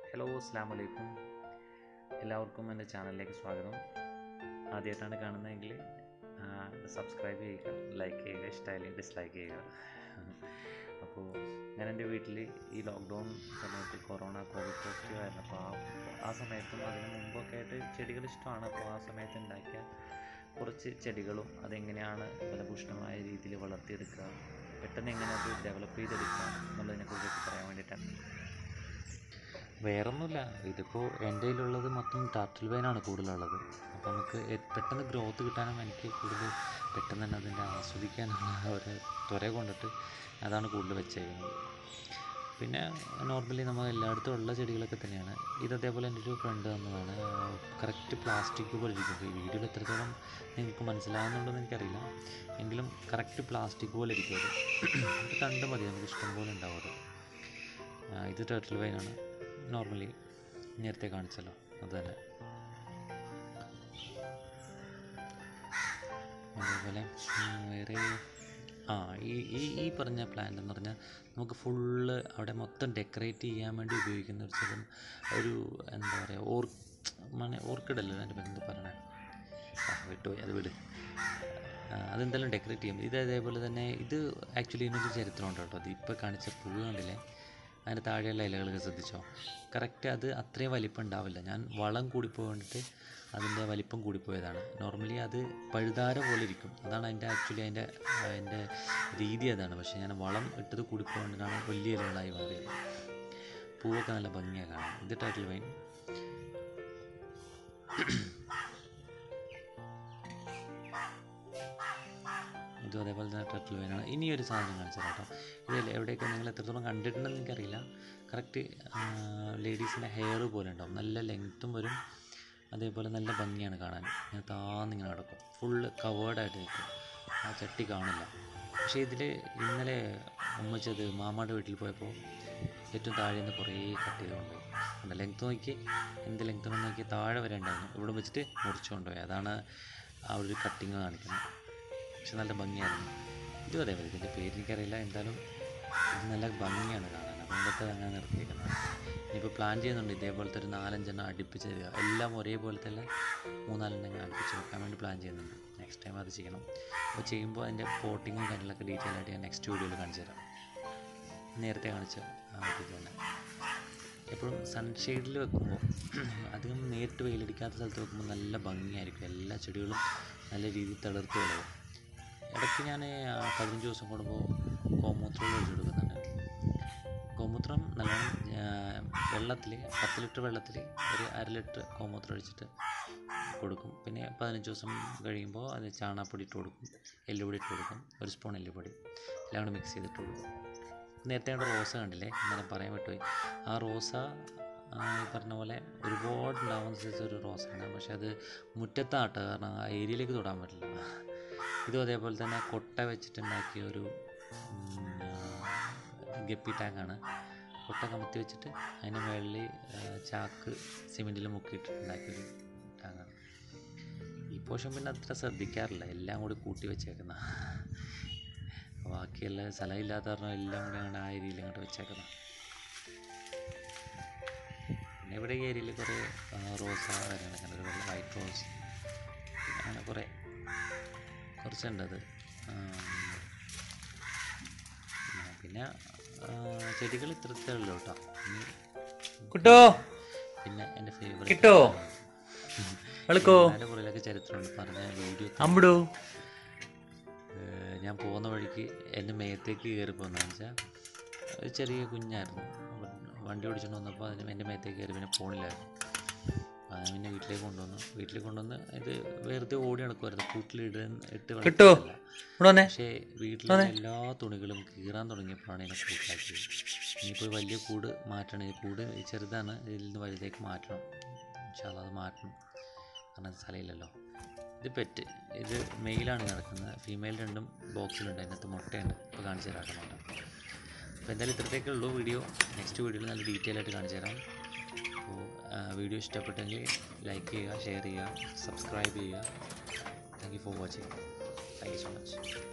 Hello അസ്സാം വലൈക്കും. എല്ലാവർക്കും എൻ്റെ ചാനലിലേക്ക് സ്വാഗതം. ആദ്യമായിട്ടാണ് കാണുന്നതെങ്കിൽ സബ്സ്ക്രൈബ് ചെയ്യുക, ലൈക്ക് ചെയ്യുക, ഇഷ്ടമായാലും ഡിസ്ലൈക്ക് ചെയ്യുക. അപ്പോൾ ഞാൻ എൻ്റെ വീട്ടിൽ ഈ ലോക്ക്ഡൗൺ സമയത്ത് കോവിഡ് പോസിറ്റീവ് ആയിരുന്നു. അപ്പോൾ ആ സമയത്തും അതിന് മുമ്പൊക്കെ ആയിട്ട് ചെടികൾ ഇഷ്ടമാണ്. അപ്പോൾ ആ സമയത്ത് ഉണ്ടാക്കിയ കുറച്ച് ചെടികളും അതെങ്ങനെയാണ് ഫലഭൂഷ്ടമായ രീതിയിൽ വളർത്തിയെടുക്കുക, പെട്ടെന്ന് എങ്ങനെ അത് ഡെവലപ്പ് ചെയ്തെടുക്കുക എന്നുള്ളതിനെക്കുറിച്ചൊക്കെ പറയാൻ വേണ്ടിയിട്ടാണ്. വേറൊന്നുമില്ല, ഇതിപ്പോൾ എൻ്റെ കയ്യിലുള്ളത് മൊത്തം ടർട്ടിൽ വൈനാണ് കൂടുതലുള്ളത്. അപ്പോൾ നമുക്ക് പെട്ടെന്ന് ഗ്രോത്ത് കിട്ടാനും എനിക്ക് കൂടുതൽ പെട്ടെന്ന് തന്നെ അതിൻ്റെ ആസ്വദിക്കാനുള്ള ഒരു ത്വര കൊണ്ടിട്ട് അതാണ് കൂടുതൽ വെച്ചേക്കുന്നത്. പിന്നെ നോർമലി നമ്മൾ എല്ലായിടത്തും ഉള്ള ചെടികളൊക്കെ തന്നെയാണ്. അതേപോലെ എൻ്റെ ഒരു ഫ്രണ്ട് തന്നതാണ്. കറക്റ്റ് പ്ലാസ്റ്റിക് പോലെ ഇരിക്കും. ഈ വീഡിയോയിൽ എത്രത്തോളം നിങ്ങൾക്ക് മനസ്സിലാകുന്നുണ്ടെന്ന് എനിക്കറിയില്ല, എങ്കിലും കറക്റ്റ് പ്ലാസ്റ്റിക് പോലെ ഇരിക്കും. അത് കണ്ട് മതി, നമുക്ക് ഇഷ്ടംപോലെ ഉണ്ടാവും അത്. ഇത് ടർട്ടിൽ വൈനാണ്, നോർമലി നേരത്തെ കാണിച്ചല്ലോ അത് തന്നെ. അതേപോലെ വേറെ ഈ പറഞ്ഞ പ്ലാന്റ് എന്ന് പറഞ്ഞാൽ നമുക്ക് ഫുള്ള് അവിടെ മൊത്തം ഡെക്കറേറ്റ് ചെയ്യാൻ വേണ്ടി ഉപയോഗിക്കുന്ന ഒരു എന്താ പറയുക, ഓർക്കിഡല്ലോ അതിൻ്റെ എന്ത് പറയണേ, വിട്ടുപോയി, അത് വിട്. അതെന്തായാലും ഡെക്കറേറ്റ് ചെയ്യും. അതേപോലെ തന്നെ ഇത് ആക്ച്വലി ഇതിനൊരു ചരിത്രമുണ്ട് കേട്ടോ. അത് ഇപ്പോൾ കാണിച്ച പൂവ് കണ്ടില്ലേ, അതിൻ്റെ താഴെയുള്ള ഇലകളൊക്കെ ശ്രദ്ധിച്ചോ, കറക്റ്റ് അത് അത്രയും വലിപ്പം ഉണ്ടാവില്ല. ഞാൻ വളം കൂടിപ്പോയി കൊണ്ടിട്ട് അതിൻ്റെ വലിപ്പം കൂടിപ്പോയതാണ്. നോർമലി അത് പഴുതാര പോലെ ഇരിക്കും, അതാണ് അതിൻ്റെ രീതി അതാണ്. പക്ഷേ ഞാൻ വളം ഇട്ടത് കൂടിപ്പോകൊണ്ടിട്ടാണ് വലിയ ഇലകളായി മാറിയത്. പൂവൊക്കെ നല്ല ഭംഗിയാണ് കാണാൻ. ഇത് ടർട്ടിൽ വൈൻ. ഇതും അതേപോലെ തന്നെ ടർട്ടിൽ വൈനാണ്. ഇനിയൊരു സാധനം കാണിച്ചാൽ കേട്ടോ, ഇതിൽ എവിടെയൊക്കെ നിങ്ങൾ എത്രത്തോളം കണ്ടിട്ടുണ്ടെന്ന് എനിക്കറിയില്ല. കറക്റ്റ് ലേഡീസിൻ്റെ ഹെയർ പോലെ ഉണ്ടാവും, നല്ല ലെങ്ത്തും വരും, അതേപോലെ നല്ല ഭംഗിയാണ് കാണാൻ. ഇങ്ങനെ താന്നിങ്ങനെ കിടക്കും, ഫുള്ള് കവേർഡായിട്ട് നിൽക്കും, ആ ചട്ടി കാണില്ല. പക്ഷേ ഇതിൽ ഇന്നലെ ഉമ്മച്ചത് മാമായുടെ വീട്ടിൽ പോയപ്പോൾ ഏറ്റവും താഴെ നിന്ന് കുറേ കട്ട് ചെയ്തുകൊണ്ട് ഉണ്ട്. ലെങ്ത്ത് നോക്കി, എന്ത് ലെങ്ത്തുണ്ടെന്ന് നോക്കി, താഴെ വരെ ഉണ്ടായിരുന്നു. ഇവിടെ വെച്ചിട്ട് മുറിച്ചു കൊണ്ടുപോയി. അതാണ് ആ ഒരു കട്ടിങ് കാണിക്കുന്നത്. പക്ഷെ നല്ല ഭംഗിയായിരുന്നു. ഇതും അതേപോലെ, ഇതിൻ്റെ പേര് എനിക്കറിയില്ല, എന്തായാലും ഇത് നല്ല ഭംഗിയാണ് കാണാൻ. അതുകൊണ്ടൊക്കെ അങ്ങനെ നിർത്തിയിരിക്കുന്നത്. ഇനിയിപ്പോൾ പ്ലാൻ ചെയ്യുന്നുണ്ട് ഇതേപോലത്തെ ഒരു 4-5 അടുപ്പിച്ച് തരിക, എല്ലാം ഒരേപോലത്തെ 3-4 അടുപ്പിച്ച് വെക്കാൻ വേണ്ടി പ്ലാൻ ചെയ്യുന്നുണ്ട്. നെക്സ്റ്റ് ടൈം അത് ചെയ്യണം. അപ്പോൾ ചെയ്യുമ്പോൾ അതിൻ്റെ പോട്ടിങ്ങും കാര്യങ്ങളൊക്കെ ഡീറ്റെയിൽ ആയിട്ട് ഞാൻ നെക്സ്റ്റ് വീഡിയോയിൽ കാണിച്ചു തരാം. നേരത്തെ കാണിച്ച ഇത് തന്നെ. എപ്പോഴും സൺഷെയ്ഡിൽ വെക്കുമ്പോൾ, അധികം നേരിട്ട് വെയിലടിക്കാത്ത സ്ഥലത്ത് വെക്കുമ്പോൾ നല്ല ഭംഗിയായിരിക്കും. എല്ലാ ചെടികളും നല്ല രീതിയിൽ തളിർത്ത് വളരും. ഇടയ്ക്ക് ഞാൻ 15 ദിവസം കൂടുമ്പോൾ ഗോമൂത്രം ഒഴിച്ച് കൊടുക്കുന്നുണ്ട്. ഗോമൂത്രം നല്ലോണം വെള്ളത്തിൽ 10 ലിറ്റർ വെള്ളത്തിൽ ഒരു 1/2 ലിറ്റർ ഗോമൂത്രം ഒഴിച്ചിട്ട് കൊടുക്കും. പിന്നെ 15 ദിവസം കഴിയുമ്പോൾ അത് ചാണകപ്പൊടി ഇട്ട് കൊടുക്കും, എല്ലുപൊടി ഇട്ട് കൊടുക്കും, 1 സ്പൂൺ എല്ലുപൊടി എല്ലാം കൂടി മിക്സ് ചെയ്തിട്ട് കൊടുക്കും. നേരത്തെ കണ്ട റോസ കണ്ടില്ലേ, ഇന്നലെ പറയാൻ വിട്ടുപോയി. ആ റോസ ഈ പറഞ്ഞ പോലെ ഒരുപാട് ഉണ്ടാവുന്ന സൈസ് ഒരു റോസാണ്. പക്ഷെ അത് മുറ്റത്താട്ടോ, കാരണം ആ ഏരിയയിലേക്ക് തൊടാൻ പറ്റില്ല. ഇതും അതേപോലെ തന്നെ കൊട്ട വെച്ചിട്ടുണ്ടാക്കിയ ഒരു ഗപ്പി ടാങ്കാണ്. കൊട്ട കമത്തി വെച്ചിട്ട് അതിൻ്റെ മുകളിൽ ചാക്ക് സിമെൻറ്റിൽ മുക്കിയിട്ടുണ്ടാക്കിയൊരു ടാങ്കാണ്. ഈ പോഷൻ പിന്നെ അത്ര ശ്രദ്ധിക്കാറില്ല, എല്ലാം കൂടി കൂട്ടി വെച്ചേക്കുന്ന. ബാക്കിയെല്ലാം സ്ഥലമില്ലാത്ത കാരണം എല്ലാം കൂടി അങ്ങനെ ആ ഏരിയയിൽ അങ്ങോട്ട് വെച്ചേക്കുന്ന. പിന്നെ ഇവിടെ ഈ ഏരിയയിൽ കുറേ റോസ കാര്യങ്ങളൊക്കെ ഉണ്ട്, ഒരു വൈറ്റ് റോസ്, അങ്ങനെ കുറച്ചുണ്ട് അത്. പിന്നെ ചെടികൾ ഇത്രത്തേ ഉള്ളൂ കേട്ടോ. പിന്നെ എൻ്റെ ഫേവറേറ്റ് പുറകിലൊക്കെ ചരിത്രമുണ്ട് പറഞ്ഞ വീഡിയോ. ഞാൻ പോകുന്ന വഴിക്ക് എൻ്റെ മേത്തേക്ക് കയറി പോകുന്നതെന്ന് വെച്ചാൽ ഒരു ചെറിയ കുഞ്ഞായിരുന്നു. വണ്ടി ഓടിച്ചുകൊണ്ട് വന്നപ്പോൾ അതിന് എൻ്റെ മേത്തേക്ക് കയറി, പിന്നെ ഫോണിലായിരുന്നു. അത് പിന്നെ വീട്ടിലേക്ക് കൊണ്ടുവന്ന് ഇത് വെറുതെ ഓടി നടക്കുമായിരുന്നു. കൂട്ടിലിട്ട് വളർത്തില്ല. പക്ഷേ വീട്ടിലെ എല്ലാ തുണികളും കീറാൻ തുടങ്ങിയപ്പോഴാണ് ഇതിനെ കൂട്ടിലാക്കിയത്. ഇനിയിപ്പോൾ വലിയ കൂട് മാറ്റണം. ഈ കൂട് ചെറുതാണ്, ഇതിൽ നിന്ന് വലുതേക്ക് മാറ്റണം. പക്ഷേ അത് മാറ്റണം, കാരണം സ്ഥലമില്ലല്ലോ. ഇത് പെറ്റ്, ഇത് മെയിലാണ് നടക്കുന്നത്. ഫീമെയിൽ രണ്ടും ബോക്സിലുണ്ട്, അതിനകത്ത് മുട്ടയുണ്ട്. ഇപ്പോൾ കാണിച്ചു തരാം മുട്ട. അപ്പോൾ എന്തായാലും ഇത്രത്തേക്കേ ഉള്ളൂ വീഡിയോ. നെക്സ്റ്റ് വീഡിയോയിൽ നല്ല ഡീറ്റെയിൽ ആയിട്ട് കാണിച്ചു തരാം. അപ്പോൾ വീഡിയോ ഇഷ്ടപ്പെട്ടെങ്കിൽ ലൈക്ക് ചെയ്യുക, ഷെയർ ചെയ്യുക, സബ്സ്ക്രൈബ് ചെയ്യുക. Thank you for watching. Thank you so much.